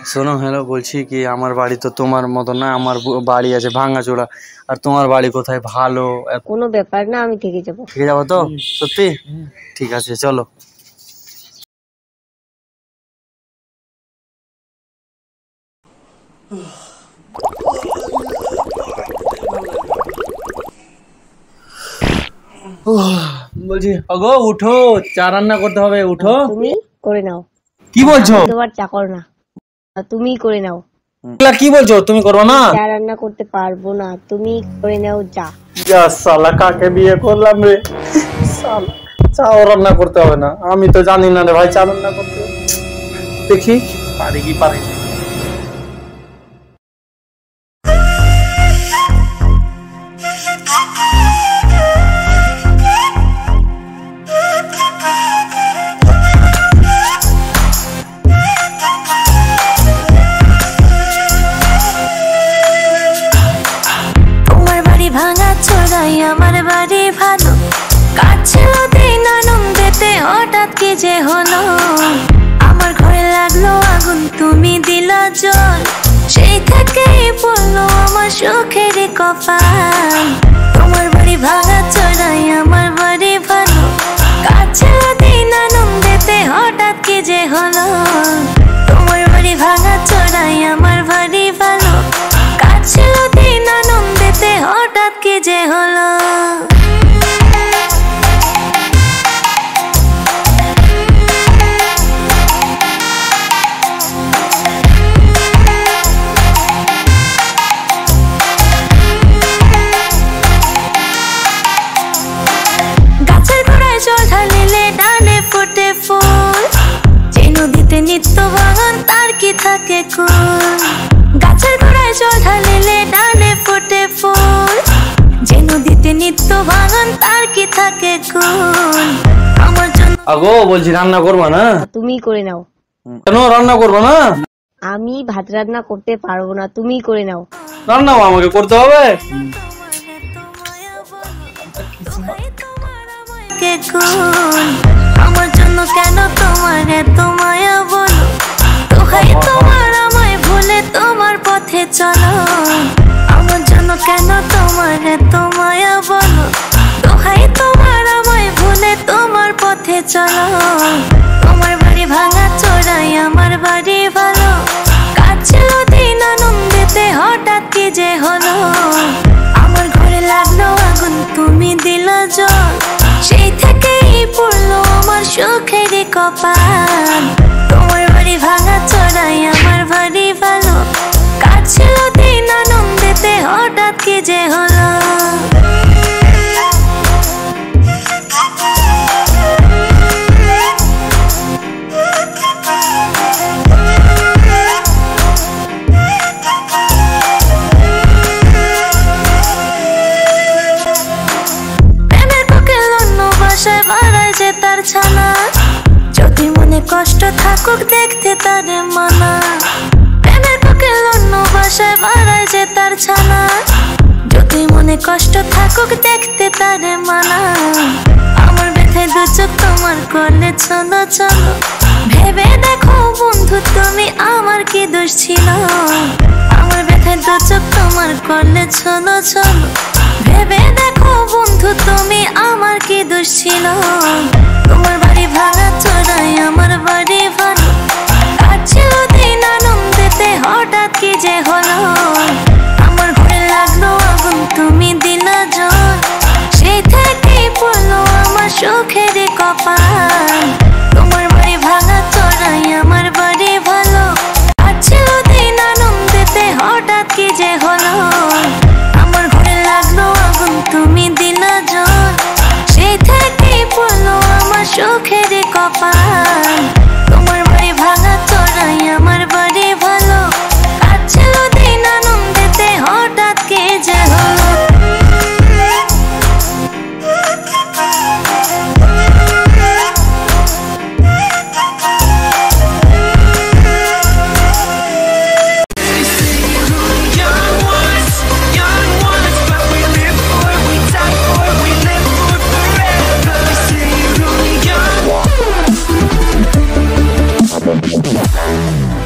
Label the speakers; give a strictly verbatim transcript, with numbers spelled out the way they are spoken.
Speaker 1: শোনো হ্যালো, বলছি কি আমার বাড়ি তো তোমার মতো না, আমার বাড়ি আছে ভাঙাচোরা, আর তোমার বাড়ি কোথায় ভালো?
Speaker 2: কোনো ব্যাপার না, আমি থেকে যাবো।
Speaker 1: থেকে যাবো তো? সত্যি? ঠিক আছে চলো। বলছি আগো উঠো, চা রান্না করতে হবে, উঠো।
Speaker 2: তুমি করে নাও।
Speaker 1: কি বলছো?
Speaker 2: তোমার চাকর না, তুমি করে নাও।
Speaker 1: কি বলছো? তুমি করো না?
Speaker 2: চা রান্না করতে পারবো না, তুমি করে নাও চা।
Speaker 1: যা শালা, কাকে বিয়ে করলাম রে শালা, চাও রান্না করতে হবে না? আমি তো জানি না রে ভাই চা রান্না করতে। দেখি পারি কি পারি।
Speaker 3: আমার বাড়ি ভালো, কাছে দিন আনন্দেতে হঠাৎ কি যে হলো, আমার ঘরে লাগলো আগুন, তুমি দিলা জল, সেই থেকেই পড়লো আমার সুখের কপাল। তোমার বাড়ি ভাঙা চড়াই আমার বাড়ি ভালো, কাছে দিন আনন্দেতে হঠাৎ কি যে হলো, তোমার বাড়ি ভাঙা চড়াই আমার বাড়ি ভালো, কাছে দিন আনন্দেতে হঠাৎ কি যে হলো। গাছের গোড়ায় জল ঢালিলে ডালে ফোটে ফুল, যে নদীতে নিত্য বাগান তার কি থাকে কুল। গাছের গোড়ায় জল ঢালিলে ডালে ফোটে ফুল, যে নদীতে নিত্য বাগান তার কি থাকে কুল। আমার জন্য
Speaker 1: আগো বলছি রান্না করবা না?
Speaker 2: তুমি করে নাও।
Speaker 1: কেন রান্না করবো না?
Speaker 2: আমি ভাত রান্না করতে পারবো না, তুমি করে নাও।
Speaker 1: রান্নাও আমাকে করতে হবে?
Speaker 3: আমার জন্য কেন তোমার এত মায়া বলো, দোহাই তোমার আমায় ভুলে তোমার পথে চলো। আমার জন্য কেন তোমার এত মায়া বলো, দোহাই তোমার আমায় ভুলে তোমার পথে চলো। তোমার বাড়ি ভাঙা চোরাই আমার বাড়ি ভালো, কাছে দিন আনন্দেতে হঠাৎ কি যে হলো, আমার ঘরে লাগলো আগুন, তুমি দিলা জল, সেই থেকেই পড়লো আমার সুখের কপাল। তোমার বাড়ি ভাঙা চড়াই আমার বাড়ি ভালো, কাছে দিন আনন্দেতে হঠাৎ কি যে হলো। তার ছানা যদি মনে কষ্ট থাকুক দেখতে তারে মানা, প্রেমের কোকিল অন্য বাসায় বাড়ায় যে তার ছানা, যদি মনে কষ্ট থাকুক দেখতে তারে মানা। আমার ব্যথায় দু চোখ তোমার করলে চলো চলো, ভেবে দেখো বন্ধু তুমি আমার কি দোষ ছিল। আমার ব্যথায় দু চোখ তোমার করলে চলো চলো, ভেবে দেখো বন্ধু তুমি আমার কি দোষ ছিল। তোমার বাড়ি ভাঙা চোরাই আমার বাড়ি ভালো, কাছে দিন আনন্দেতে হঠাৎ কি যে হলো, আমার ঘরে লাগলো আগুন, তুমি দিলা জল, সেই থেকেই পড়লো আমার সুখের কপাল। তোমার বাড়ি ভাঙা চোরাই আমার বাড়ি ভালো, কাছে দিন আনন্দেতে হঠাৎ কি যে হলো, আমার ঘরে লাগলো আগুন, তুমি দিলা জল, সেই থেকেই পড়লো আমার সুখের কপাল। তোমার বাড়ি ভাঙা চোরাই আমার বাড়ি ভালো, কাছে দিন আনন্দেতে হঠাৎ কি যে হলো।
Speaker 4: We'll be right back.